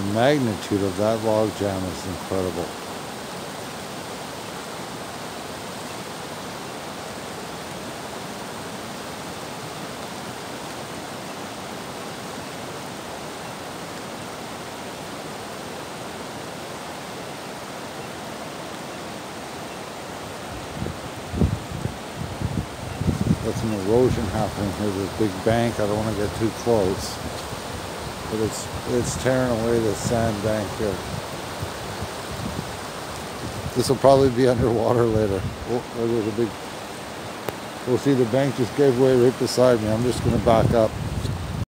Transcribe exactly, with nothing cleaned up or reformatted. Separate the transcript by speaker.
Speaker 1: The magnitude of that log jam is incredible. That's an erosion happening here. There's a big bank. I don't want to get too close. But it's it's tearing away the sand bank here. This will probably be underwater later. Oh, there goes a big... We'll see the bank just gave way right beside me. I'm just going to back up.